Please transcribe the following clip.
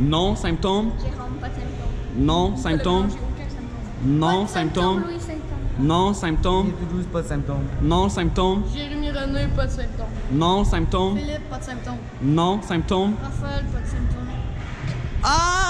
Non, symptôme. Jérôme, pas de symptômes. Non, symptôme. J'ai aucun symptôme. Non, Pas de symptôme. Louis symptôme. Non, symptôme. Toulouse, pas de symptômes. Non, symptôme. Jérémy René, pas de symptômes. Non, symptôme. Philippe, pas de symptômes. Non, symptôme. Raphaël, pas de symptômes. Ah!